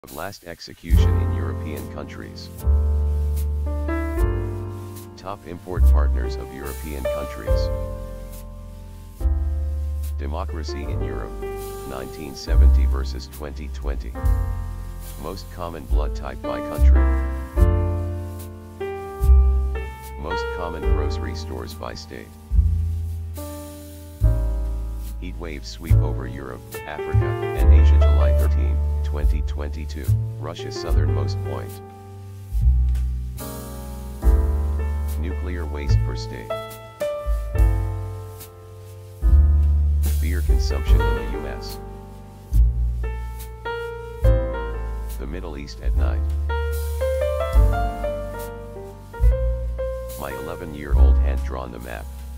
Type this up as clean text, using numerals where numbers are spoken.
Last execution in European countries. Top import partners of European countries. Democracy in Europe, 1970 versus 2020. Most common blood type by country. Most common grocery stores by state. Heat waves sweep over Europe, Africa, and Asia July 13, 2022, Russia's southernmost point. Nuclear waste per state. Beer consumption in the US. The Middle East at night. My 11-year-old hand drawn the map.